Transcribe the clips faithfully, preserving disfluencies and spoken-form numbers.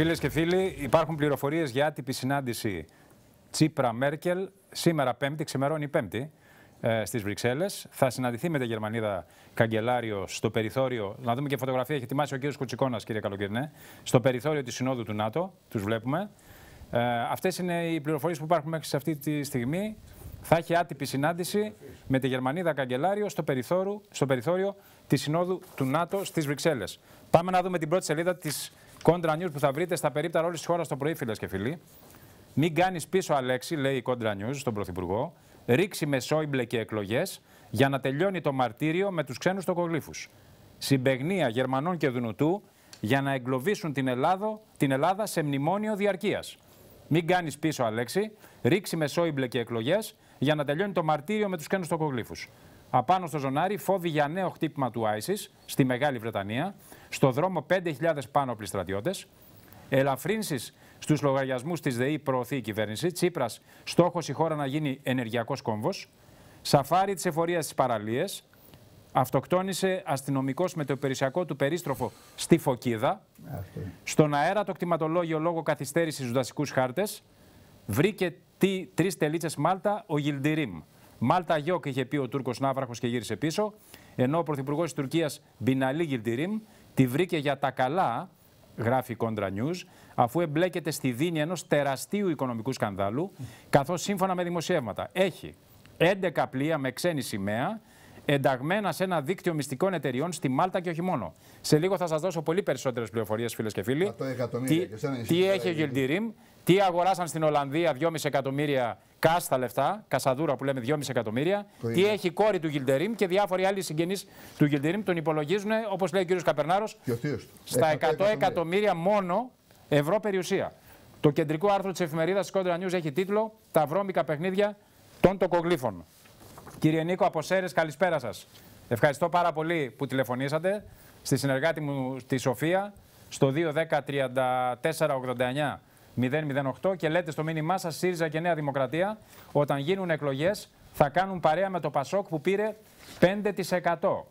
Φίλες και φίλοι, υπάρχουν πληροφορίες για άτυπη συνάντηση Τσίπρα-Μέρκελ σήμερα Πέμπτη, ξημερώνει Πέμπτη, ε, στις Βρυξέλλες. Θα συναντηθεί με τη Γερμανίδα καγκελάριο στο περιθώριο. Να δούμε και φωτογραφία, έχει ετοιμάσει ο κύριος Κουτσικώνας, κύριε Καλοκαιρινέ, στο περιθώριο της Συνόδου του ΝΑΤΟ. Τους βλέπουμε. Ε, αυτές είναι οι πληροφορίες που υπάρχουν μέχρι σε αυτή τη στιγμή. Θα έχει άτυπη συνάντηση με τη Γερμανίδα καγκελάριο στο περιθώριο, στο περιθώριο της Συνόδου του ΝΑΤΟ στις Βρυξέλλες. Πάμε να δούμε την πρώτη σελίδα της Κόντρα News που θα βρείτε στα περίπτερα όλης της χώρας το πρωί, φίλες και φίλοι. Μην κάνεις πίσω, Αλέξη, λέει η Κόντρα News στον Πρωθυπουργό. Ρίξει με Σόιμπλε και εκλογές για να τελειώνει το μαρτύριο με τους ξένους τοκογλύφους. Συμπαιγνία Γερμανών και Δουνουτού για να εγκλωβίσουν την, Ελλάδα, την Ελλάδα σε μνημόνιο διαρκείας. Μην κάνεις πίσω, Αλέξη. Ρίξει με Σόιμπλε και εκλογές για να τελειώνει το μαρτύριο με τους ξένους τοκογλύφους. Απάνω στο ζωνάρι, φόβοι για νέο χτύπημα του άισις στη Μεγάλη Βρετανία. Στο δρόμο πέντε χιλιάδες πάνωπλοι στρατιώτες. Ελαφρύνσεις στους λογαριασμούς της ΔΕΗ προωθεί η κυβέρνηση. Τσίπρας, στόχος η χώρα να γίνει ενεργειακός κόμβος. Σαφάρι της εφορίας στις παραλίες. Αυτοκτόνησε αστυνομικός με το υπηρεσιακό του περίστροφο στη Φωκίδα. Αυτή. Στον αέρα το κτηματολόγιο λόγω καθυστέρησης στους δασικούς χάρτες. Βρήκε τρεις τελίτσες Μάλτα ο Γιλντιρίμ. Μάλτα Γιόκ είχε πει ο Τούρκος ναύραχος και γύρισε πίσω. Ενώ ο πρωθυπουργός της Τουρκίας Μπιναλί Γιλντιρίμ τη βρήκε για τα καλά, γράφει η Κόντρα News, αφού εμπλέκεται στη δίνη ενός τεραστίου οικονομικού σκανδάλου, καθώς σύμφωνα με δημοσιεύματα έχει έντεκα πλοία με ξένη σημαία ενταγμένα σε ένα δίκτυο μυστικών εταιριών στη Μάλτα και όχι μόνο. Σε λίγο θα σας δώσω πολύ περισσότερες πληροφορίες, φίλες και φίλοι. Τι, τι έχει ο Γιλντιρίμ, τι αγοράσαν στην Ολλανδία δυόμισι εκατομμύρια κάσ τα λεφτά, κασαδούρα που λέμε δυόμισι εκατομμύρια. Το τι είναι. Έχει η κόρη του Γιλντιρίμ και διάφοροι άλλοι συγγενείς του Γιλντιρίμ τον υπολογίζουν, όπως λέει ο κύριος Καπερνάρος, στα εκατό εκατομμύρια μόνο ευρώ περιουσία. Το κεντρικό άρθρο της εφημερίδας της Κόντρα News έχει τίτλο «Τα βρώμικα παιχνίδια των τοκογλύφων». Κύριε Νίκο από Σέρρες, καλησπέρα σας. Ευχαριστώ πάρα πολύ που τηλεφωνήσατε στη συνεργάτη μου τη Σοφία στο δύο δέκα τριάντα τέσσερα ογδόντα εννιά μηδέν μηδέν οκτώ και λέτε στο μήνυμά σας ΣΥΡΙΖΑ και Νέα Δημοκρατία όταν γίνουν εκλογές θα κάνουν παρέα με το Πασόκ που πήρε πέντε τοις εκατό.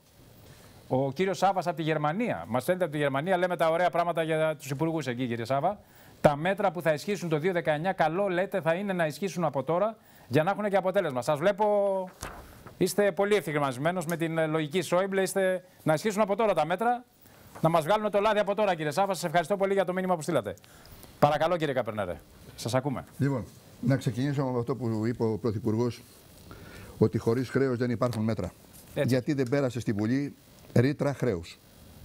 Ο κύριος Σάβας από τη Γερμανία, μας στέλνετε από τη Γερμανία, λέμε τα ωραία πράγματα για τους υπουργούς εκεί, κύριε Σάβα. Τα μέτρα που θα ισχύσουν το δύο χιλιάδες δεκαεννιά, καλό λέτε θα είναι να ισχύσουν από τώρα για να έχουν και αποτέλεσμα. Σας βλέπω, είστε πολύ ευθυγραμμισμένος με την λογική Σόιμπλε, είστε να ισχύσουν από τώρα τα μέτρα, να μας βγάλουν το λάδι από τώρα, κύριε Σάβα. Σας ευχαριστώ πολύ για το μήνυμα που στείλατε. Παρακαλώ, κύριε Καπερνάρε, σας ακούμε. Λοιπόν, να ξεκινήσω με αυτό που είπε ο Πρωθυπουργός, ότι χωρίς χρέος δεν υπάρχουν μέτρα. Έτσι. Γιατί δεν πέρασε στη Βουλή ρήτρα χρέους.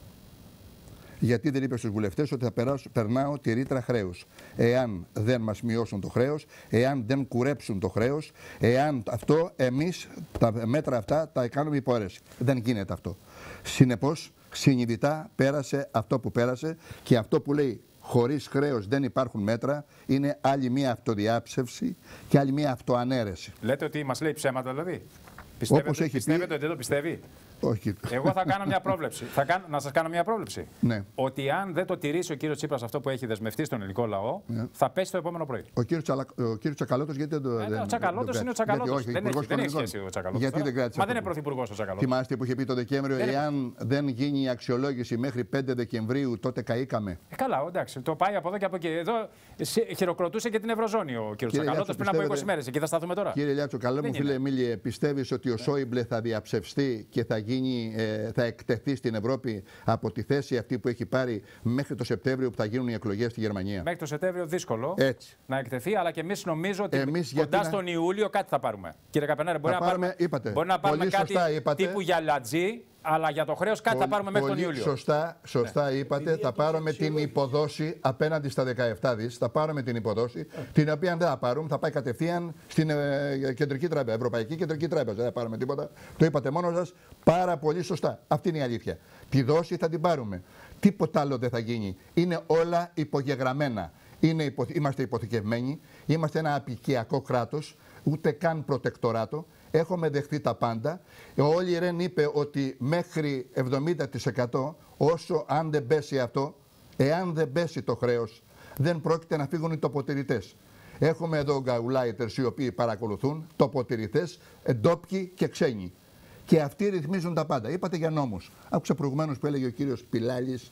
Γιατί δεν είπε στους βουλευτές ότι θα περάσω, περνάω τη ρήτρα χρέους. Εάν δεν μας μειώσουν το χρέος, εάν δεν κουρέψουν το χρέος, εάν αυτό εμείς τα μέτρα αυτά τα κάνουμε υποαίρεση. Δεν γίνεται αυτό. Συνεπώς, συνειδητά πέρασε αυτό που πέρασε και αυτό που λέει χωρίς χρέος δεν υπάρχουν μέτρα είναι άλλη μία αυτοδιάψευση και άλλη μία αυτοανέρεση. Λέτε ότι μας λέει ψέματα δηλαδή. Πιστεύετε, Όπως έχει πιστεύετε πει... ότι δεν το πιστεύει. Όχι. Εγώ θα κάνω μια πρόβλεψη. θα κάνω, να σας κάνω μια πρόβλεψη. Ναι. Ότι αν δεν το τηρήσει ο κύριος Τσίπρας αυτό που έχει δεσμευτεί στον ελληνικό λαό, ναι. θα πέσει το επόμενο πρωί. Ο κύριος, Τσαλα... Τσακαλώτος γιατί δεν το. Ε, δεν... Ο Τσακαλώτος είναι ο Τσακαλώτος. Δεν, έχει, δεν έχει σχέση ο Τσακαλώτος. Γιατί δεν κράτησε. Μα δεν είναι πρωθυπουργός ο Τσακαλώτος. Θυμάστε που είχε πει το Δεκέμβριο, δεν εάν είναι... δεν γίνει η αξιολόγηση μέχρι πέντε Δεκεμβρίου, τότε καήκαμε. Ε, καλά, εντάξει. Το πάει από εδώ και από εκεί. Εδώ χειροκροτούσε και την Ευρωζώνη ο κύριος Τσακαλώτος πριν από είκοσι μέρες. Εκεί θα σταθούμε τώρα. Κύριε Λιάτσο, καλό μου φίλε Εμίλιε, πιστεύεις ότι ο Σόιμπλε θα διαψευστεί και θα γίνει. Θα εκτεθεί στην Ευρώπη από τη θέση αυτή που έχει πάρει μέχρι το Σεπτέμβριο που θα γίνουν οι εκλογές στη Γερμανία. Μέχρι το Σεπτέμβριο δύσκολο Έτσι. να εκτεθεί, αλλά και εμείς νομίζω ότι εμείς κοντά να... στον Ιούλιο κάτι θα πάρουμε. Κύριε Καπενάρη, μπορεί να πάρουμε, είπατε. Μπορεί να πάρουμε κάτι είπατε. τύπου γυαλατζή, αλλά για το χρέος κάτι πολύ, θα πάρουμε μέχρι πολύ τον Ιούλιο. Σωστά, σωστά ναι. είπατε, θα πάρουμε την υποδόση απέναντι στα δεκαεπτά δις. Θα πάρουμε την υποδόση, την οποία δεν θα πάρουμε, θα πάει κατευθείαν στην ε, κεντρική τράπεζα, Ευρωπαϊκή Κεντρική Τράπεζα. Δεν θα πάρουμε τίποτα. Το είπατε μόνο σας πάρα πολύ σωστά. Αυτή είναι η αλήθεια. Τη δόση θα την πάρουμε. Τίποτα άλλο δεν θα γίνει. Είναι όλα υπογεγραμμένα. Είναι υπο... Είμαστε υποθηκευμένοι. Είμαστε ένα απικιακό κράτος, ούτε καν προτεκτοράτο. Έχουμε δεχτεί τα πάντα. Ο Όλι Ρεν είπε ότι μέχρι εβδομήντα τοις εκατό όσο αν δεν πέσει αυτό, εάν δεν πέσει το χρέος, δεν πρόκειται να φύγουν οι τοποτηρητές. Έχουμε εδώ γκαουλάιτερς οι οποίοι παρακολουθούν, τοποτηρητές, ντόπιοι και ξένοι. Και αυτοί ρυθμίζουν τα πάντα. Είπατε για νόμους. Άκουσα προηγουμένως που έλεγε ο κύριος Πιλάλης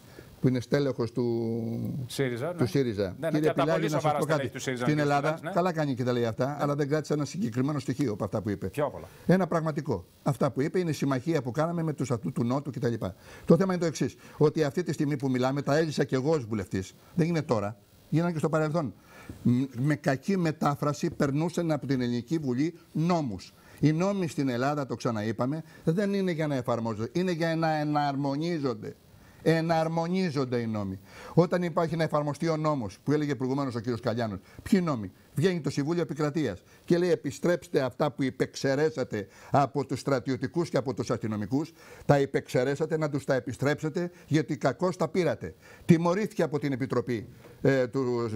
που είναι στέλεχος του ΣΥΡΙΖΑ. Του ναι. ΣΥΡΙΖΑ. Ναι, ναι, Κύριε Πιλάκη, να σας πω κάτι. Στην Ελλάδα, ναι. καλά κάνει και τα λέει αυτά, ναι. αλλά δεν κράτησε ένα συγκεκριμένο στοιχείο από αυτά που είπε. Πιο πολλά. Ένα πραγματικό. Αυτά που είπε είναι η συμμαχία που κάναμε με τους αυτού του Νότου κτλ. Το θέμα είναι το εξής. Ότι αυτή τη στιγμή που μιλάμε, τα έζησα και εγώ ως βουλευτής. Δεν είναι τώρα. Γίνανε και στο παρελθόν. Με κακή μετάφραση περνούσαν από την Ελληνική Βουλή νόμους. Οι νόμοι στην Ελλάδα, το ξαναείπαμε, δεν είναι για να εφαρμόζονται, είναι για να εναρμονίζονται. Εναρμονίζονται οι νόμοι. Όταν υπάρχει να εφαρμοστεί ο νόμος που έλεγε προηγουμένως ο κ. Καλιάνος, ποιοι νόμοι? Βγαίνει το Συμβούλιο Επικρατείας και λέει: επιστρέψτε αυτά που υπεξαιρέσατε από τους στρατιωτικούς και από τους αστυνομικούς, τα υπεξαιρέσατε, να τους τα επιστρέψετε, γιατί κακώς τα πήρατε. Τιμωρήθηκε από την Επιτροπή ε, του,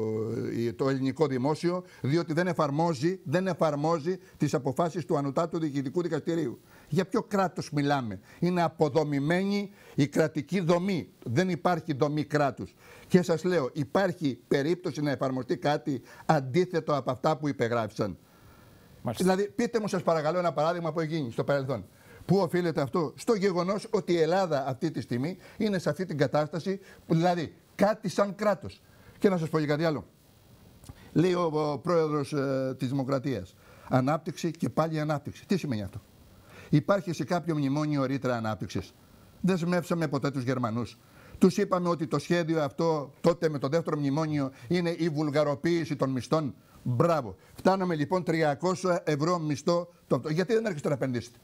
ε, το ελληνικό δημόσιο, διότι δεν εφαρμόζει, δεν εφαρμόζει τις αποφάσεις του Ανωτάτου Διοικητικού Δικαστηρίου. Για ποιο κράτος μιλάμε? Είναι αποδομημένη η κρατική δομή. Δεν υπάρχει δομή κράτους. Και σας λέω, υπάρχει περίπτωση να εφαρμοστεί κάτι αντίθετο από αυτά που υπεγράφησαν? Μάλιστα. Δηλαδή, πείτε μου σας παρακαλώ ένα παράδειγμα που έχει γίνει στο παρελθόν. Πού οφείλεται αυτό? Στο γεγονός ότι η Ελλάδα αυτή τη στιγμή είναι σε αυτή την κατάσταση, που, δηλαδή κάτι σαν κράτος. Και να σας πω και κάτι άλλο. Λέει ο, ο πρόεδρος ε, της Δημοκρατίας, ανάπτυξη και πάλι ανάπτυξη. Τι σημαίνει αυτό? Υπάρχει σε κάποιο μνημόνιο ρήτρα ανάπτυξης? Δεσμεύσαμε ποτέ τους Γερμανούς? Τους είπαμε ότι το σχέδιο αυτό τότε με το δεύτερο μνημόνιο είναι η βουλγαροποίηση των μισθών? Μπράβο. Φτάναμε λοιπόν τριακόσια ευρώ μισθό. Το... Γιατί δεν έρχεστε να επενδύσετε?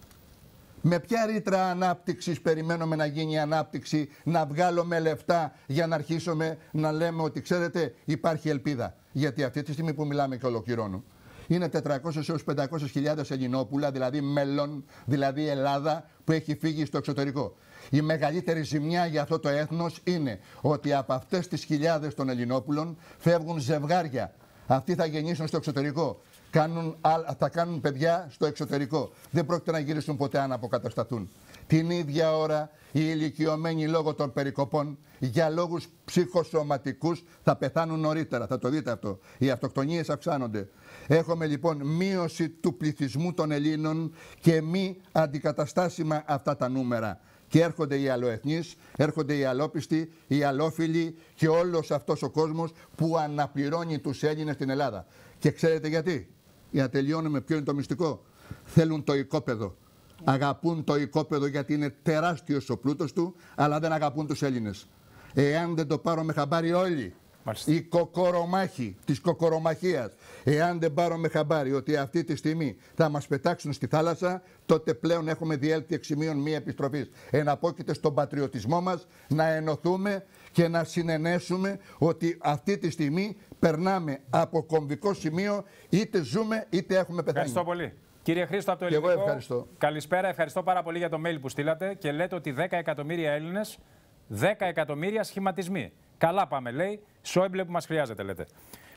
Με ποια ρήτρα ανάπτυξης περιμένουμε να γίνει η ανάπτυξη, να βγάλουμε λεφτά για να αρχίσουμε να λέμε ότι ξέρετε υπάρχει ελπίδα? Γιατί αυτή τη στιγμή που μιλάμε και ολοκληρώνω, είναι τετρακόσιες έως πεντακόσιες χιλιάδες Ελληνόπουλα, δηλαδή μέλλον, δηλαδή Ελλάδα, που έχει φύγει στο εξωτερικό. Η μεγαλύτερη ζημιά για αυτό το έθνος είναι ότι από αυτές τις χιλιάδες των Ελληνόπουλων φεύγουν ζευγάρια. Αυτοί θα γεννήσουν στο εξωτερικό. Κάνουν, θα κάνουν παιδιά στο εξωτερικό. Δεν πρόκειται να γυρίσουν ποτέ αν αποκατασταθούν. Την ίδια ώρα οι ηλικιωμένοι λόγω των περικοπών για λόγους ψυχοσωματικούς θα πεθάνουν νωρίτερα. Θα το δείτε αυτό. Οι αυτοκτονίες αυξάνονται. Έχουμε λοιπόν μείωση του πληθυσμού των Ελλήνων και μη αντικαταστάσιμα αυτά τα νούμερα. Και έρχονται οι αλλοεθνείς, έρχονται οι αλλόπιστοι, οι αλλόφιλοι και όλος αυτός ο κόσμος που αναπληρώνει τους Έλληνες στην Ελλάδα. Και ξέρετε γιατί? Για να τελειώνουμε, ποιο είναι το μυστικό? Θέλουν το οικόπεδο. Αγαπούν το οικόπεδο γιατί είναι τεράστιος ο πλούτος του, αλλά δεν αγαπούν τους Έλληνες. Εάν δεν το πάρουμε χαμπάρι όλοι, μάλιστα, οι κοκορομάχοι της κοκορομαχίας, εάν δεν πάρουμε χαμπάρι ότι αυτή τη στιγμή θα μας πετάξουν στη θάλασσα, τότε πλέον έχουμε διέλθει εξ σημείων μη επιστροφής. Εναπόκειται στον πατριωτισμό μας να ενωθούμε και να συνενέσουμε ότι αυτή τη στιγμή περνάμε από κομβικό σημείο, είτε ζούμε είτε έχουμε πεθάνει. Ευχαριστώ πολύ. Κύριε Χρήστο από το Ελληνικό, εγώ ευχαριστώ. Καλησπέρα, ευχαριστώ πάρα πολύ για το mail που στείλατε και λέτε ότι δέκα εκατομμύρια Έλληνες, δέκα εκατομμύρια σχηματισμοί. Καλά πάμε, λέει. Σόιμπλε που μας χρειάζεται, λέτε.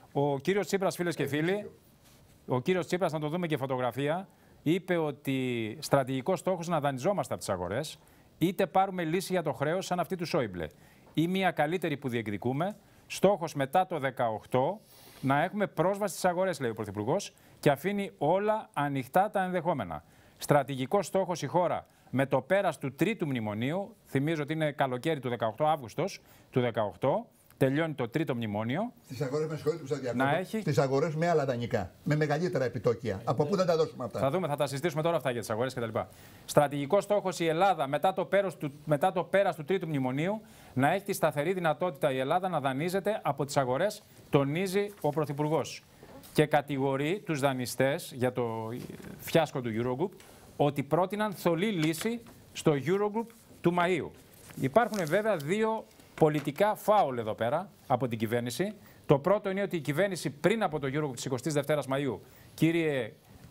Ο κύριος Τσίπρας, φίλες και φίλοι, ο κύριος Τσίπρας, να το δούμε και φωτογραφία, είπε ότι στρατηγικός στόχος να δανειζόμαστε από τις αγορές, είτε πάρουμε λύση για το χρέος σαν αυτή του Σόιμπλε, ή μια καλύτερη που διεκδικούμε, στόχος μετά το δεκαοκτώ να έχουμε πρόσβαση στις αγορές, λέει ο Πρωθυπουργός, και αφήνει όλα ανοιχτά τα ενδεχόμενα. Στρατηγικός στόχος η χώρα με το πέρας του τρίτου μνημονίου, θυμίζω ότι είναι καλοκαίρι του δεκαοκτώ, Αύγουστος του δεκαοκτώ, τελειώνει το τρίτο μνημόνιο. Στις αγορές, με συγχωρείτε που σας διακόπτω, έχει... στις αγορές με άλλα δανεικά, με μεγαλύτερα επιτόκια. Από πού θα τα δώσουμε αυτά? Θα δούμε, θα τα συζητήσουμε τώρα αυτά για τις αγορές κτλ. Στρατηγικός στόχος η Ελλάδα μετά το, πέρας του, μετά το πέρας του τρίτου μνημονίου να έχει τη σταθερή δυνατότητα η Ελλάδα να δανείζεται από τις αγορές, τονίζει ο Πρωθυπουργός. Και κατηγορεί τους δανειστές για το φιάσκο του Eurogroup ότι πρότειναν θολή λύση στο Eurogroup του Μαΐου. Υπάρχουν βέβαια δύο πολιτικά φάουλ εδώ πέρα από την κυβέρνηση. Το πρώτο είναι ότι η κυβέρνηση πριν από το Eurogroup της εικοστής δεύτερης Μαΐου, κύριε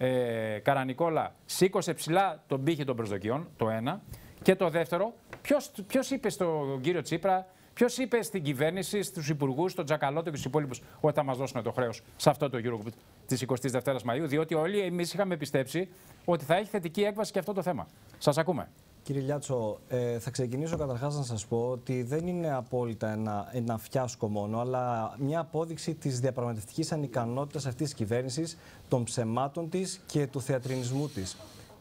ε, Καρανικόλα, σήκωσε ψηλά τον πύχη των προσδοκιών, το ένα. Και το δεύτερο, ποιος, ποιος είπε στον κύριο Τσίπρα, ποιος είπε στην κυβέρνηση, στους υπουργούς, στον Τζακαλώτο και στους υπόλοιπους ότι θα μας δώσουν το χρέος σε αυτό το Eurogroup της εικοστής δεύτερης Μαΐου, διότι όλοι εμείς είχαμε πιστέψει ότι θα έχει θετική έκβαση και αυτό το θέμα. Σας ακούμε. Κύριε Λιάτσο, ε, θα ξεκινήσω καταρχάς να σας πω ότι δεν είναι απόλυτα ένα, ένα φιάσκο μόνο, αλλά μια απόδειξη της διαπραγματευτικής ανικανότητας αυτής της κυβέρνησης, των ψεμάτων της και του θεατρινισμού της.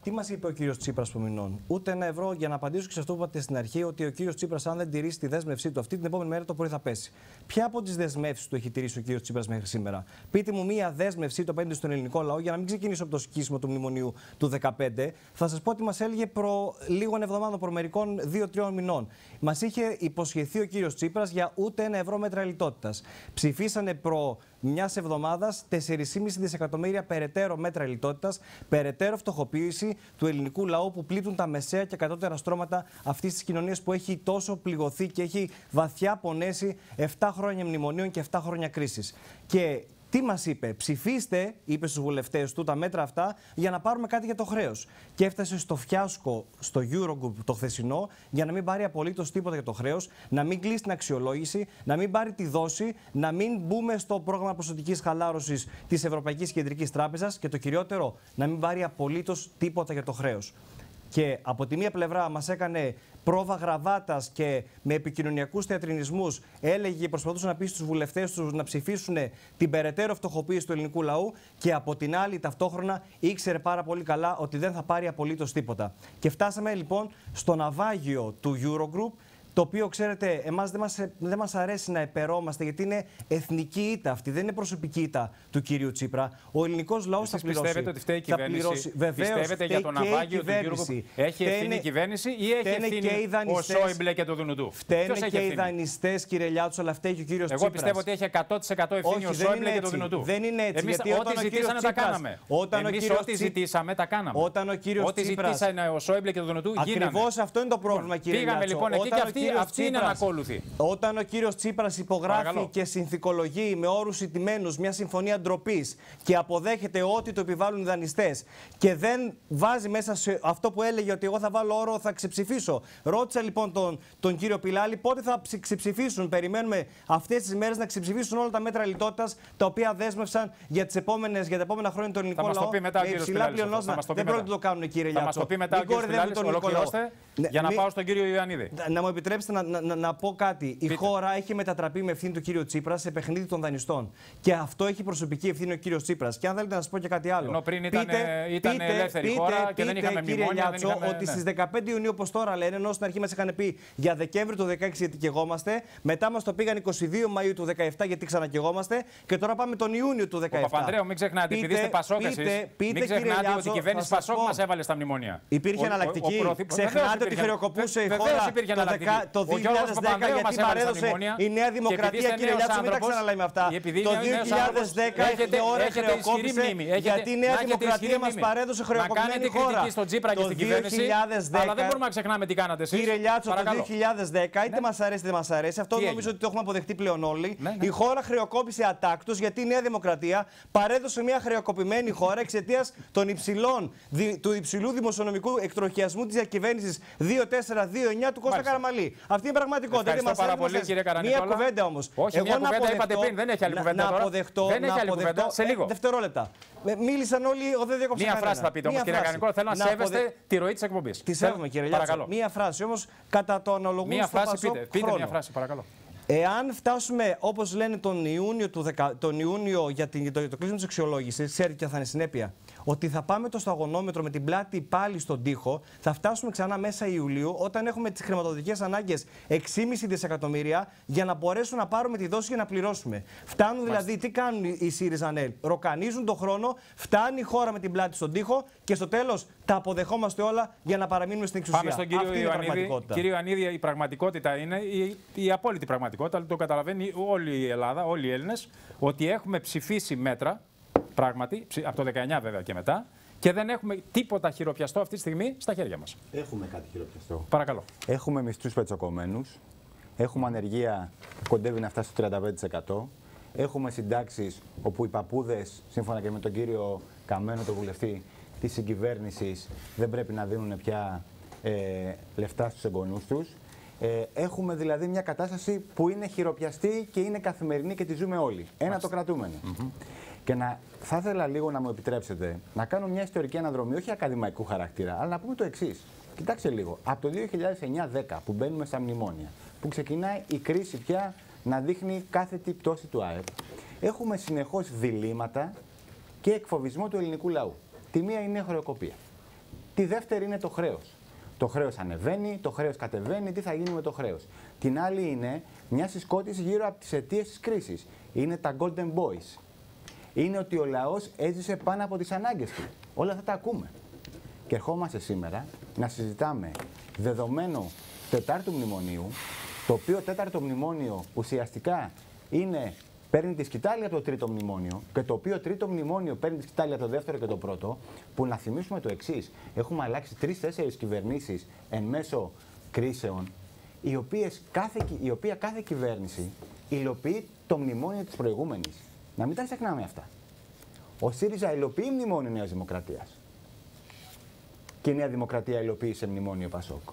τι μας είπε ο κύριος Τσίπρας Πομινών? Ούτε ένα ευρώ, για να απαντήσω και σε αυτό που είπατε στην αρχή, ότι ο κύριος Τσίπρας, αν δεν τηρήσει τη δέσμευσή του αυτή, την επόμενη μέρα το πρωί θα πέσει. Ποια από τις δεσμεύσεις του έχει τηρήσει ο κύριος Τσίπρας μέχρι σήμερα? Πείτε μου μία δέσμευσή του απέναντι στον ελληνικό λαό, για να μην ξεκινήσω από το σκίσιμο του μνημονίου του δεκαπέντε. Θα σας πω ότι μας έλεγε προ λίγων εβδομάδων, προ μερικών δύο-τριών μηνών. Μας είχε υποσχεθεί ο κύριος Τσίπρας για ούτε ένα ευρώ μέτρα λιτότητας. Ψηφίσανε προ μιας εβδομάδας τέσσερα κόμμα πέντε δισεκατομμύρια περαιτέρω μέτρα λιτότητας, περαιτέρω φτωχοποίηση του ελληνικού λαού που πλήττουν τα μεσαία και κατώτερα στρώματα αυτής της κοινωνίας που έχει τόσο πληγωθεί και έχει βαθιά πονέσει επτά χρόνια μνημονίων και επτά χρόνια κρίσης. Και τι μας είπε? Ψηφίστε, είπε στους βουλευτές του, τα μέτρα αυτά για να πάρουμε κάτι για το χρέος. Και έφτασε στο φιάσκο στο Eurogroup το χθεσινό για να μην πάρει απολύτως τίποτα για το χρέος, να μην κλείσει την αξιολόγηση, να μην πάρει τη δόση, να μην μπούμε στο πρόγραμμα ποσοτικής χαλάρωσης της Ευρωπαϊκής Κεντρικής Τράπεζας και το κυριότερο, να μην πάρει απολύτως τίποτα για το χρέος. Και από τη μία πλευρά μας έκανε πρόβα γραβάτας και με επικοινωνιακούς θεατρινισμούς έλεγε, προσπαθούσε να πει στους βουλευτές τους να ψηφίσουν την περαιτέρω φτωχοποίηση του ελληνικού λαού, και από την άλλη ταυτόχρονα ήξερε πάρα πολύ καλά ότι δεν θα πάρει απολύτως τίποτα. Και φτάσαμε λοιπόν στο ναυάγιο του Eurogroup, το οποίο, ξέρετε, εμάς δεν μας, δεν μας αρέσει να επερόμαστε, γιατί είναι εθνική ήττα αυτή, δεν είναι προσωπική ήττα του κυρίου Τσίπρα. Ο ελληνικός λαός θα πληρώσει. Πιστεύετε ότι φταίει η κυβέρνηση? Βεβαίως, πιστεύετε για το ναυάγιο του Eurogroup? Έχει ευθύνη η κυβέρνηση ή έχει ευθύνη ο Σόιμπλε και το Δουνουτού? Φταίνε και οι δανειστές, κύριε Λιάτσο, αλλά φταίει και ο κύριος Τσίπρας. Εγώ πιστεύω ότι έχει εκατό τοις εκατό ευθύνη ο Σόιμπλε και το Δουνουτού. Δεν είναι έτσι. Εμείς ό,τι ζητήσαμε τα κάναμε. Εμείς ό,τι ζητήσαμε τα κάναμε. Ό,τι ζητήσανε ο Σόιμπλε και το Δουνουτού γίνανε. Ακριβώς αυτό είναι το πρόβλημα, κύριε Λιάτσο. Πήγαμε λοιπόν εκεί και αυτή είναι ανακόλουθη. Όταν ο κύριος Τσίπρας υπογράφει Παρακαλώ. και συνθηκολογεί με όρους ηττημένους μια συμφωνία ντροπής και αποδέχεται ό,τι το επιβάλλουν οι δανειστές και δεν βάζει μέσα σε αυτό που έλεγε ότι εγώ θα βάλω όρο θα ξεψηφίσω. Ρώτησα λοιπόν τον, τον κύριο Πιλάλη πότε θα ξεψηφίσουν. Περιμένουμε αυτές τις μέρες να ξεψηφίσουν όλα τα μέτρα λιτότητας τα οποία δέσμευσαν για, τις επόμενες, για τα επόμενα χρόνια τον ελληνικό λαό. Με υψηλά πλεονόσημα. Δεν πρόκειται να το κάνουν, κύριε Λιάτσο. Θα μας το πει μετά ο κύριος Πιλάλης. Ολοκληρώστε για να πάω στον κύριο Ιωαννίδη. Να μου επιτρέψετε να, να, να πω κάτι. Η Πείτε. χώρα έχει μετατραπεί με ευθύνη του κύριου Τσίπρα σε παιχνίδι των δανειστών. Και αυτό έχει προσωπική ευθύνη ο κύριος Τσίπρας. Και αν θέλετε να σας πω και κάτι άλλο. Ενώ πριν ήταν, πείτε, ήταν πείτε, ελεύθερη πείτε, χώρα πείτε, και δεν είχαμε κύριε μνημόνια. Λιάτσο, δεν είχαμε, ότι ναι. στις δεκαπέντε Ιουνίου, όπως τώρα λένε, ενώ στην αρχή μας είχαν πει για Δεκέμβρη του δεκαέξι γιατί καιγόμαστε, μετά μας το πήγαν είκοσι δύο Μαΐου του δεκαεπτά γιατί ξανακαιγόμαστε, και τώρα πάμε τον Ιούνιο του δεκαεπτά. Ο Παπανδρέου, μην ξεχνάτε, επειδή είστε Πασόκ εσείς, μην ξεχνάτε ότι η κυβέρνηση Πασόκ μας έβαλε στα μνημόνια. Υπήρχε εναλλακτική. Ξεχνάτε ότι χρεοκοπούσε η χώρα το δύο χιλιάδες δέκα γιατί παρέδωσε η Νέα Δημοκρατία, κύριε Λιάτσο, μην τα ξαναλέμε αυτά. Το δύο χιλιάδες δέκα η ώρα χρεοκόπησε γιατί η Νέα Δημοκρατία μας παρέδωσε χρεοκοπημένη χώρα. Το δύο χιλιάδες δέκα, αλλά δεν μπορούμε να ξεχνάμε τι κάνατε εσείς. Κύριε Λιάτσο, το δύο χιλιάδες δέκα, είτε μας αρέσει είτε δεν μας αρέσει, αυτό νομίζω ότι το έχουμε αποδεχτεί πλέον όλοι. Η χώρα χρεοκόπησε ατάκτως γιατί η Νέα Δημοκρατία παρέδωσε μια χρεοκοπημένη χώρα εξαιτίας του υψηλού δημοσιονομικού εκτροχιασμού της διακυβέρνησης δύο τέσσερα δύο εννιά του Κώστα Καραμαλή. Αυτή είναι η πραγματικότητα. Ευχαριστώ πάρα πολύ, κύριε Καρανικόλα. Μία κουβέντα όμως. Όχι, εγώ μια κουβέντα είπατε πριν, δεν έχει άλλη κουβέντα να τώρα. Αποδεχτώ, δεν έχει άλλη κουβέντα, σε λίγο. Ε, δευτερόλεπτα. Μίλησαν όλοι, ο δεν διέκοψε Μία φράση θα πείτε όμως, κύριε Καρανικόλα, θέλω να, να σέβεστε αποδε... τη ροή της εκπομπής. Τη σέβομαι, κύριε Λιάτσο. Μία φράση όμως κατά το αναλογούν στο Πασόκ χρόνο. Πείτε μία φράση, παρακαλώ. Εάν φτάσουμε, όπως λένε, τον Ιούνιο, του δεκα... τον Ιούνιο για, την... το... το κλείσιμο της αξιολόγησης, ξέρετε ποια θα είναι η συνέπεια? Ότι θα πάμε το σταγονόμετρο με την πλάτη πάλι στον τοίχο, θα φτάσουμε ξανά μέσα Ιουλίου, όταν έχουμε τις χρηματοδοτικές ανάγκες έξι κόμμα πέντε δισεκατομμύρια για να μπορέσουμε να πάρουμε τη δόση για να πληρώσουμε. Φτάνουν Μάλιστα. δηλαδή, τι κάνουν οι ΣΥΡΙΖΑ-ΝΕΛ? Ροκανίζουν τον χρόνο, φτάνει η χώρα με την πλάτη στον τοίχο και στο τέλος τα αποδεχόμαστε όλα για να παραμείνουμε στην εξουσία. Πάμε στον κύριο Αυτή Ιωαννίδη. Κύριο Ιωαννίδη, η πραγματικότητα είναι η, η απόλυτη πραγματικότητα, αλλά το καταλαβαίνει όλη η Ελλάδα, όλοι οι Έλληνες, ότι έχουμε ψηφίσει μέτρα. Πράγματι, από το δεκαεννιά βέβαια και μετά, και δεν έχουμε τίποτα χειροπιαστό αυτή τη στιγμή στα χέρια μας. Έχουμε κάτι χειροπιαστό. Παρακαλώ. Έχουμε μισθούς πετσοκομμένους, έχουμε ανεργία που κοντεύει να φτάσει στο τριάντα πέντε τοις εκατό, έχουμε συντάξεις όπου οι παππούδες, σύμφωνα και με τον κύριο Καμένο, τον βουλευτή της συγκυβέρνησης, δεν πρέπει να δίνουν πια ε, λεφτά στους εγγονούς τους. Ε, έχουμε δηλαδή μια κατάσταση που είναι χειροπιαστή και είναι καθημερινή και τη ζούμε όλοι. Ένα Μάλιστα. το κρατούμενο. Mm-hmm. Και να, θα ήθελα λίγο να μου επιτρέψετε να κάνω μια ιστορική αναδρομή, όχι ακαδημαϊκού χαρακτήρα, αλλά να πούμε το εξής. Κοιτάξτε λίγο. Από το δύο χιλιάδες εννιά δέκα που μπαίνουμε στα μνημόνια, που ξεκινάει η κρίση πια να δείχνει κάθετη πτώση του ΑΕΠ, έχουμε συνεχώς διλήμματα και εκφοβισμό του ελληνικού λαού. Τη μία είναι η χρεοκοπία. Τη δεύτερη είναι το χρέος. Το χρέος ανεβαίνει, το χρέος κατεβαίνει, τι θα γίνει με το χρέος. Την άλλη είναι μια συσκότηση γύρω από τις αιτίες της κρίσης. Είναι τα Golden Boys. Είναι ότι ο λαός έζησε πάνω από τις ανάγκες του. Όλα αυτά τα ακούμε. Και ερχόμαστε σήμερα να συζητάμε δεδομένο τετάρτου μνημονίου, το οποίο τέταρτο μνημόνιο ουσιαστικά είναι, παίρνει τη σκητάλη από το τρίτο μνημόνιο και το οποίο τρίτο μνημόνιο παίρνει τη σκητάλη από το δεύτερο και το πρώτο, που να θυμίσουμε το εξής: έχουμε αλλάξει τρεις-τέσσερις κυβερνήσεις εν μέσω κρίσεων, οι οποίες κάθε, η οποία κάθε κυβέρνηση υλοποιεί το μνημόνιο της προηγούμενης. Να μην τα ξεχνάμε αυτά. Ο ΣΥΡΙΖΑ υλοποιεί μνημόνιο Νέας Δημοκρατίας. Και η Νέα Δημοκρατία υλοποίησε μνημόνιο ΠΑΣΟΚ.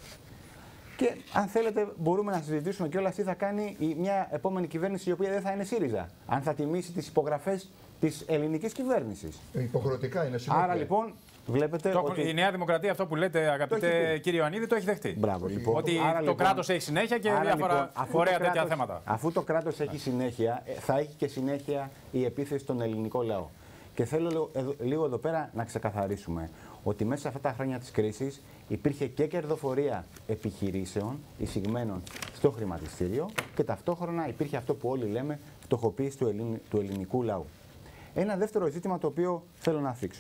Και αν θέλετε, μπορούμε να συζητήσουμε κιόλας τι θα κάνει η, μια επόμενη κυβέρνηση η οποία δεν θα είναι ΣΥΡΙΖΑ. Αν θα τιμήσει τις υπογραφές της ελληνικής κυβέρνησης. Υποχρεωτικά είναι συνήθεια. Άρα λοιπόν, βλέπετε. Το, ότι... Η Νέα Δημοκρατία, αυτό που λέτε, αγαπητέ κύριο Ιωαννίδη, το έχει δεχτεί. Μπράβο, λοιπόν. Ότι άρα, το λοιπόν, κράτος έχει συνέχεια και διάφορα λοιπόν, ωραία τέτοια κράτος, θέματα. Αφού το κράτος έχει συνέχεια, θα έχει και συνέχεια η επίθεση στον ελληνικό λαό. Και θέλω λίγο, λίγο εδώ πέρα να ξεκαθαρίσουμε ότι μέσα σε αυτά τα χρόνια της κρίσης υπήρχε και κερδοφορία επιχειρήσεων εισηγμένων στο χρηματιστήριο και ταυτόχρονα υπήρχε αυτό που όλοι λέμε φτωχοποίηση του, ελλην, του ελληνικού λαού. Ένα δεύτερο ζήτημα το οποίο θέλω να θίξω.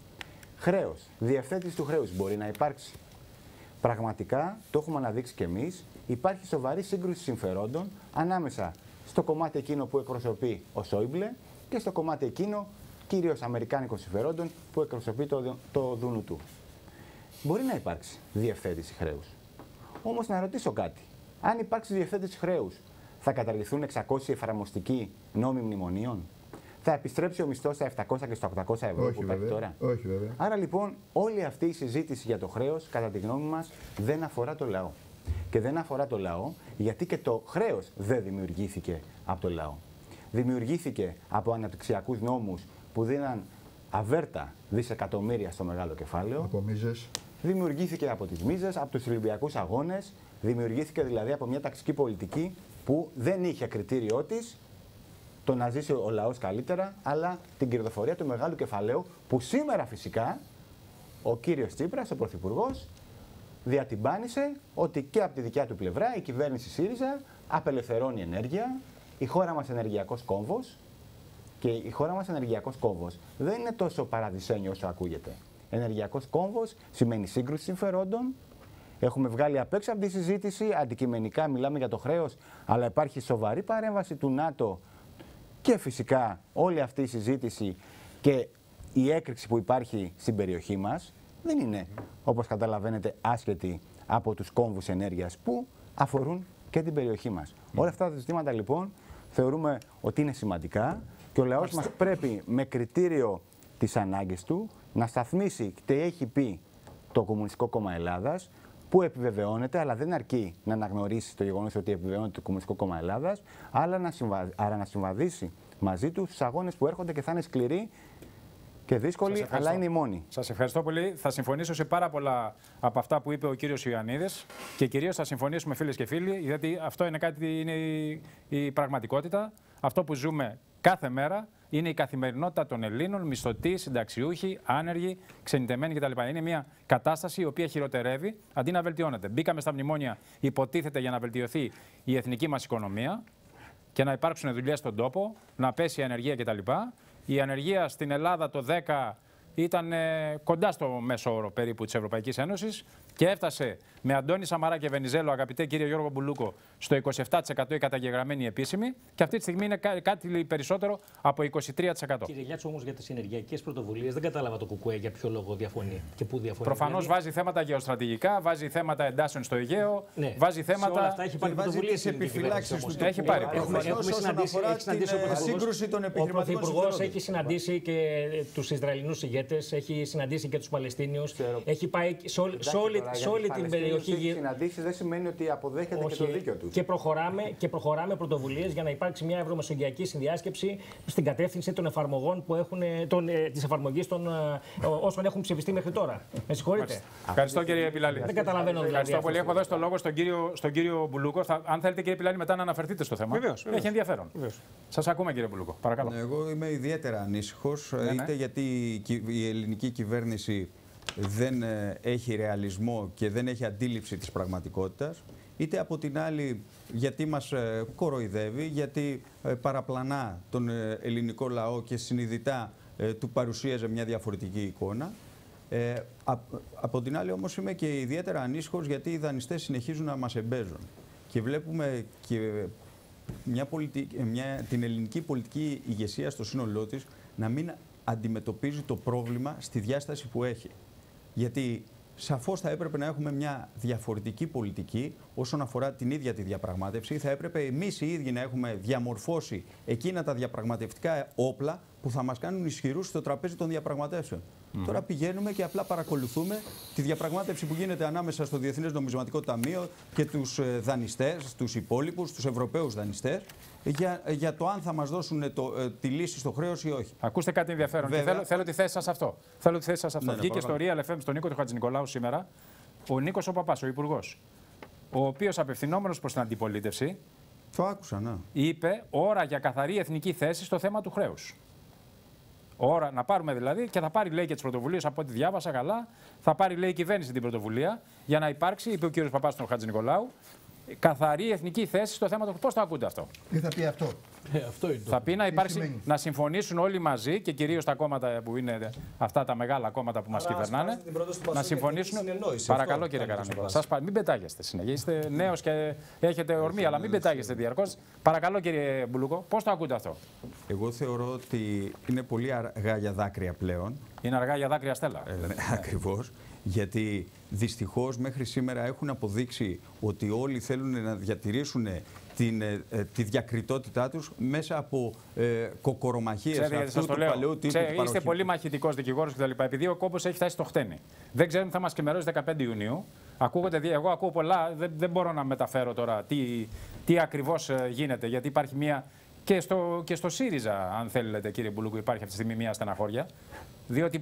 Χρέος. Διευθέτηση του χρέους μπορεί να υπάρξει. Πραγματικά, το έχουμε αναδείξει κι εμείς, υπάρχει σοβαρή σύγκρουση συμφερόντων ανάμεσα στο κομμάτι εκείνο που εκπροσωπεί ο Σόιμπλε και στο κομμάτι εκείνο κυρίως αμερικάνικων συμφερόντων που εκπροσωπεί το, το δούνου του. Μπορεί να υπάρξει διευθέτηση χρέους. Όμως να ρωτήσω κάτι. Αν υπάρξει διευθέτηση χρέους, θα καταργηθούν εξακόσιοι εφαρμοστικοί νόμοι μνημονίων? Θα επιστρέψει ο μισθός στα επτακόσια και στα οκτακόσια ευρώ Όχι, που υπάρχει τώρα? Όχι, βέβαια. Άρα λοιπόν όλη αυτή η συζήτηση για το χρέος, κατά τη γνώμη μας, δεν αφορά το λαό. Και δεν αφορά το λαό γιατί και το χρέος δεν δημιουργήθηκε από το λαό. Δημιουργήθηκε από αναπτυξιακούς νόμους που δίναν αβέρτα δισεκατομμύρια στο μεγάλο κεφάλαιο. Από μίζες. Δημιουργήθηκε από τις μίζες, από τους Ολυμπιακούς Αγώνες. Δημιουργήθηκε δηλαδή από μια ταξική πολιτική που δεν είχε κριτήριό της το να ζήσει ο λαός καλύτερα, αλλά την κερδοφορία του μεγάλου κεφαλαίου που σήμερα φυσικά ο κύριος Τσίπρας, ο Πρωθυπουργός, διατυμπάνησε ότι και από τη δικιά του πλευρά η κυβέρνηση ΣΥΡΙΖΑ απελευθερώνει ενέργεια, η χώρα μας ενεργειακός κόμβος. Και η χώρα μας ενεργειακός κόμβος δεν είναι τόσο παραδεισένιο όσο ακούγεται. Ενεργειακός κόμβος σημαίνει σύγκρουση συμφερόντων. Έχουμε βγάλει απ' έξω από τη συζήτηση, αντικειμενικά μιλάμε για το χρέος, αλλά υπάρχει σοβαρή παρέμβαση του ΝΑΤΟ και φυσικά όλη αυτή η συζήτηση και η έκρηξη που υπάρχει στην περιοχή μας δεν είναι, όπως καταλαβαίνετε, άσχετη από τους κόμβους ενέργειας που αφορούν και την περιοχή μας. Mm. Όλα αυτά τα ζητήματα λοιπόν θεωρούμε ότι είναι σημαντικά. Και ο λαός μας πρέπει με κριτήριο τις ανάγκες του να σταθμίσει τι έχει πει το Κομμουνιστικό Κόμμα Ελλάδας, που επιβεβαιώνεται, αλλά δεν αρκεί να αναγνωρίσει το γεγονός ότι επιβεβαιώνεται το Κομμουνιστικό Κόμμα Ελλάδας, αλλά να, συμβα... άρα να συμβαδίσει μαζί του στους αγώνες που έρχονται και θα είναι σκληροί και δύσκολοι, αλλά είναι οι μόνοι. Σας ευχαριστώ πολύ. Θα συμφωνήσω σε πάρα πολλά από αυτά που είπε ο κύριος Ιωαννίδης και κυρίως θα συμφωνήσουμε φίλες και φίλοι, γιατί αυτό είναι κάτι, είναι η, η πραγματικότητα. Αυτό που ζούμε κάθε μέρα είναι η καθημερινότητα των Ελλήνων, μισθωτοί, συνταξιούχοι, άνεργοι, ξενιτεμένοι κτλ. Είναι μια κατάσταση η οποία χειροτερεύει αντί να βελτιώνεται. Μπήκαμε στα μνημόνια, υποτίθεται, για να βελτιωθεί η εθνική μας οικονομία και να υπάρξουν δουλειές στον τόπο, να πέσει η ανεργία κτλ. Η ανεργία στην Ελλάδα το δέκα ήταν ε, κοντά στο μέσο όρο περίπου της Ευρωπαϊκής Ένωσης και έφτασε με Αντώνη Σαμαρά και Βενιζέλο, αγαπητέ κύριε Γιώργο Μπουλούκο, στο είκοσι επτά τοις εκατό η καταγεγραμμένη επίσημη και αυτή τη στιγμή είναι κά κάτι περισσότερο από είκοσι τρία τοις εκατό. Κύριε Γιάτσο, όμως για τις ενεργειακές πρωτοβουλίες δεν κατάλαβα το ΚΚΕ για ποιο λόγο διαφωνεί και πού διαφωνεί. Προφανώς δηλαδή... βάζει θέματα γεωστρατηγικά, βάζει θέματα εντάσεων στο Αιγαίο, ναι. βάζει θέματα. Σε όλα αυτά έχει πάρει πρωτοβουλίες. Επιφυλάξεις του. Έχει πάρει. Έχουμε, έχουμε συναντήσει, έχει συναντήσει την, ο σύγκρουση των επιχειρηματικών. Ο Πρωθυπουργός έχει συναντήσει και τους Ισραηλινούς ηγέτες, έχει συναντήσει και τους Παλαιστίνιους. Έχει πάει σε όλη, σε όλη την περιοχή. Έχει συναντήσει δεν σημαίνει ότι αποδέχεται όχι, και το δίκιο του. Και προχωράμε, και προχωράμε πρωτοβουλίες για να υπάρξει μια ευρωμεσογειακή συνδιάσκεψη στην κατεύθυνση των εφαρμογών που έχουν, των, της εφαρμογής των όσων έχουν ψηφιστεί μέχρι τώρα. Με συγχωρείτε. Ευχαριστώ κύριε Πιλάλη. Δεν καταλαβαίνω δηλαδή. Ευχαριστώ πολύ. Έχω δώσει το λόγο στον κύριο, στον κύριο Μπουλούκο. Θα, αν θέλετε κύριε Πιλάλη μετά να αναφερθείτε στο θέμα. Βεβαίως, βεβαίως. Έχει ενδιαφέρον. Σας ακούμε κύριε Μπουλούκο. Παρακαλώ. Εγώ είμαι ιδιαίτερα ανήσυχος, ναι, ναι. είτε γιατί η ελληνική κυβέρνηση δεν έχει ρεαλισμό και δεν έχει αντίληψη της πραγματικότητας, είτε από την άλλη γιατί μας κοροϊδεύει, γιατί παραπλανά τον ελληνικό λαό και συνειδητά του παρουσίαζε μια διαφορετική εικόνα. Ε, από την άλλη όμως είμαι και ιδιαίτερα ανήσυχος γιατί οι δανειστές συνεχίζουν να μας εμπέζουν. Και βλέπουμε και μια πολιτική, μια, την ελληνική πολιτική ηγεσία στο σύνολό της να μην αντιμετωπίζει το πρόβλημα στη διάσταση που έχει. Γιατί σαφώς θα έπρεπε να έχουμε μια διαφορετική πολιτική όσον αφορά την ίδια τη διαπραγμάτευση. Θα έπρεπε εμείς οι ίδιοι να έχουμε διαμορφώσει εκείνα τα διαπραγματευτικά όπλα που θα μας κάνουν ισχυρούς στο τραπέζι των διαπραγματεύσεων. Mm. Τώρα πηγαίνουμε και απλά παρακολουθούμε τη διαπραγμάτευση που γίνεται ανάμεσα στο Διεθνές Νομισματικό Ταμείο και τους δανειστές, τους υπόλοιπους, τους Ευρωπαίους δανειστές, για, για το αν θα μας δώσουν το, τη λύση στο χρέος ή όχι. Ακούστε κάτι ενδιαφέρον. Και θέλω, θέλω τη θέση σας αυτό. Θέλω τη θέση σας αυτό. Ναι, Βγήκε ναι, στο Real εφ εμ στον Νίκο του Χατζηνικολάου σήμερα ο Νίκος ο Παπάς, ο Υπουργός, ο οποίος απευθυνόμενος προς την αντιπολίτευση. Το άκουσα, ναι. Είπε ώρα για καθαρή εθνική θέση στο θέμα του χρέους. Ώρα να πάρουμε δηλαδή και θα πάρει λέει και τις πρωτοβουλίες από ό,τι διάβασα καλά. Θα πάρει λέει η κυβέρνηση την πρωτοβουλία για να υπάρξει, είπε ο κύριος Παπάς στον Χατζηνικολάου, καθαρή εθνική θέση στο θέμα του. Πώς το ακούτε αυτό? Τι θα πει αυτό? Ε, αυτό είναι το. Θα πει να, υπάρξει, να συμφωνήσουν όλοι μαζί και κυρίως τα κόμματα που είναι αυτά τα μεγάλα κόμματα που μας κυβερνάνε. Να συμφωνήσουν. Παρακαλώ κύριε Καρανίκο. Σας παρακαλώ, μην πετάγεστε συνέχεια. Είστε νέος και έχετε ορμή, αλλά μην πετάγεστε διαρκώς. Παρακαλώ κύριε Μπουλούκο, πώς το ακούτε αυτό? Εγώ θεωρώ ότι είναι πολύ αργά για δάκρυα πλέον. Είναι αργά για δάκρυα, Στέλλα. Ε, ναι, ακριβώς. Γιατί δυστυχώς μέχρι σήμερα έχουν αποδείξει ότι όλοι θέλουν να διατηρήσουν την, ε, τη διακριτότητά τους μέσα από ε, κοκορομαχίες αυτού του παλαιού τύπου. Ξέρετε, είστε πολύ μαχητικός δικηγόρος κτλ. Επειδή ο κόμπος έχει φτάσει στο χτένι. Δεν ξέρουμε, θα μας ξημερώσει δεκαπέντε Ιουνίου. Ακούγονται, εγώ ακούω πολλά, δεν, δεν μπορώ να μεταφέρω τώρα τι, τι ακριβώς γίνεται. Γιατί υπάρχει μια. Και στο, και στο ΣΥΡΙΖΑ, αν θέλετε, κύριε Μπουλούκου, υπάρχει αυτή τη στιγμή μια στεναχώρια. Διότι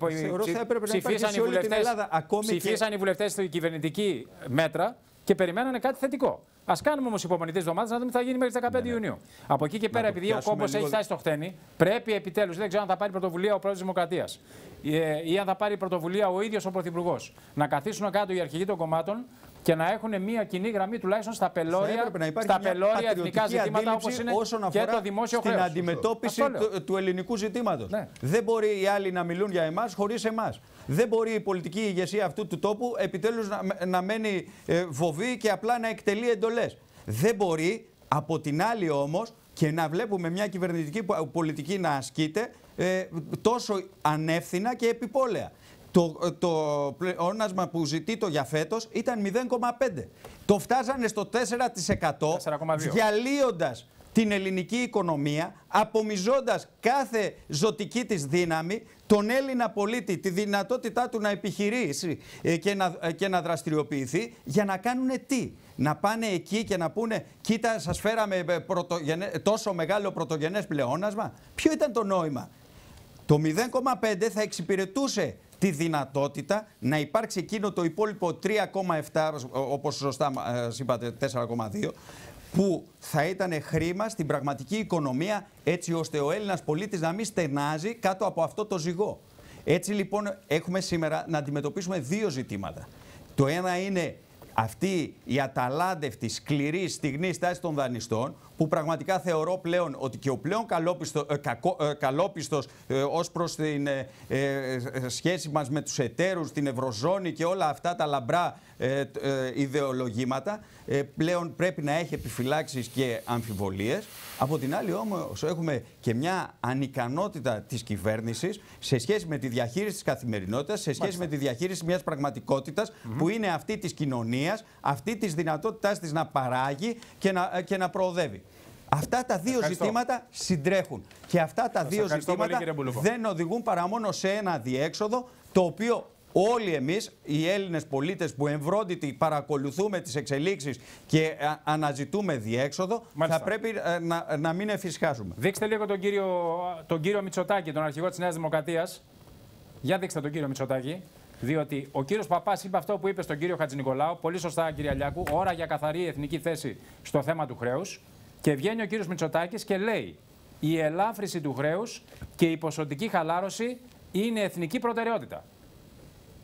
ψηφίσαν οι βουλευτές, ψηφίσαν και... οι βουλευτές στη κυβερνητική μέτρα και περιμένανε κάτι θετικό. Ας κάνουμε όμως υπομονή της εβδομάδας να δούμε τι θα γίνει μέχρι τις δεκαπέντε Ιουνίου. Από εκεί και πέρα, επειδή ο κόμπος λίγο... έχει φτάσει στο χτένι, πρέπει επιτέλους, δεν ξέρω αν θα πάρει πρωτοβουλία ο πρόεδρος της Δημοκρατίας ή αν θα πάρει πρωτοβουλία ο ίδιος ο πρωθυπουργός, να καθίσουν κάτω οι αρχηγοί των κομμάτων και να έχουν μια κοινή γραμμή τουλάχιστον στα πελώρια, στα πελώρια εθνικά ζητήματα όπως είναι και το δημόσιο χρέος. Στην αντιμετώπιση του, του ελληνικού ζητήματος. Ναι. Δεν μπορεί οι άλλοι να μιλούν για εμάς χωρίς εμάς. Δεν μπορεί η πολιτική ηγεσία αυτού του τόπου επιτέλους να, να μένει ε, βοβή και απλά να εκτελεί εντολές. Δεν μπορεί από την άλλη όμως και να βλέπουμε μια κυβερνητική πολιτική να ασκείται ε, τόσο ανεύθυνα και επιπόλαια. Το, το πλεόνασμα που ζητεί το για φέτος ήταν μηδέν κόμμα πέντε. Το φτάσανε στο τέσσερα τοις εκατό διαλύοντας την ελληνική οικονομία, απομιζώντας κάθε ζωτική της δύναμη, τον Έλληνα πολίτη, τη δυνατότητά του να επιχειρήσει και να, και να δραστηριοποιηθεί, για να κάνουν τι? Να πάνε εκεί και να πούνε κοίτα σας φέραμε πρωτογενέ, τόσο μεγάλο πρωτογενές πλεόνασμα. Ποιο ήταν το νόημα? Το μηδέν κόμμα πέντε θα εξυπηρετούσε τη δυνατότητα να υπάρξει εκείνο το υπόλοιπο τρία κόμμα επτά, όπως σωστά είπατε τέσσερα κόμμα δύο, που θα ήταν χρήμα στην πραγματική οικονομία, έτσι ώστε ο Έλληνας πολίτης να μην στενάζει κάτω από αυτό το ζυγό. Έτσι λοιπόν έχουμε σήμερα να αντιμετωπίσουμε δύο ζητήματα. Το ένα είναι αυτή η αταλάντευτη, σκληρή, στιγνή στάση των δανειστών, που πραγματικά θεωρώ πλέον ότι και ο πλέον καλόπιστο, ε, κακό, ε, καλόπιστος ε, ως προς την ε, ε, σχέση μας με τους εταίρους, την Ευρωζώνη και όλα αυτά τα λαμπρά ε, ε, ιδεολογήματα, ε, πλέον πρέπει να έχει επιφυλάξεις και αμφιβολίες. Από την άλλη όμως έχουμε και μια ανικανότητα της κυβέρνησης σε σχέση με τη διαχείριση της καθημερινότητας, σε σχέση Μάλιστα. με τη διαχείριση μιας πραγματικότητας mm-hmm. που είναι αυτή της κοινωνίας, αυτή της δυνατότητάς της να παράγει και να, και να προοδεύει. Αυτά τα δύο ευχαριστώ. ζητήματα συντρέχουν. Και αυτά τα Σας δύο ζητήματα πολύ, δεν οδηγούν παρά μόνο σε ένα διέξοδο, το οποίο όλοι εμείς, οι Έλληνες πολίτες που εμβρόντιτοι παρακολουθούμε τις εξελίξεις και αναζητούμε διέξοδο, Μάλιστα. θα πρέπει να, να μην εφησυχάζουμε. Δείξτε λίγο τον κύριο, τον κύριο Μητσοτάκη, τον αρχηγό της Νέας Δημοκρατίας. Για δείξτε τον κύριο Μητσοτάκη. Διότι ο κύριος Παπάς είπε αυτό που είπε στον κύριο Χατζηνικολάου, πολύ σωστά κύριε Αλιάκου, ώρα για καθαρή εθνική θέση στο θέμα του χρέους. Και βγαίνει ο κύριος Μητσοτάκης και λέει: η ελάφρυση του χρέους και η ποσοτική χαλάρωση είναι εθνική προτεραιότητα.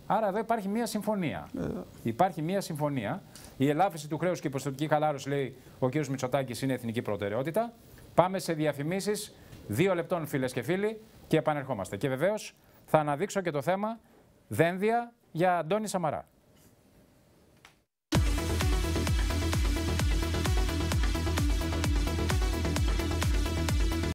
Άρα εδώ υπάρχει μία συμφωνία. Ε. Υπάρχει μία συμφωνία. Η ελάφρυνση του χρέους και η υποστοτική χαλάρωση, λέει ο κ. Μητσοτάκης, είναι εθνική προτεραιότητα. Πάμε σε διαφημίσεις δύο λεπτών, φίλες και φίλοι, και επανερχόμαστε. Και βεβαίως θα αναδείξω και το θέμα δένδια για Αντώνη Σαμαρά.